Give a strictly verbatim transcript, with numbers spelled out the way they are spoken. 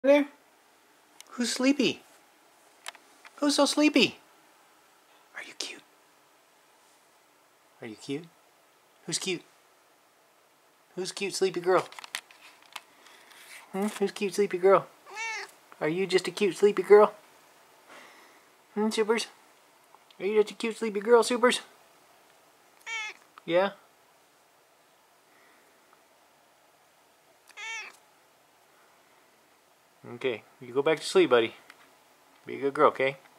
There? Who's sleepy? Who's so sleepy? Are you cute? Are you cute? Who's cute? Who's cute, sleepy girl? Hmm? Who's cute, sleepy girl? Are you just a cute, sleepy girl? Hmm, Supers? Are you just a cute, sleepy girl, Supers? Yeah? Okay, you go back to sleep, buddy. Be a good girl, okay?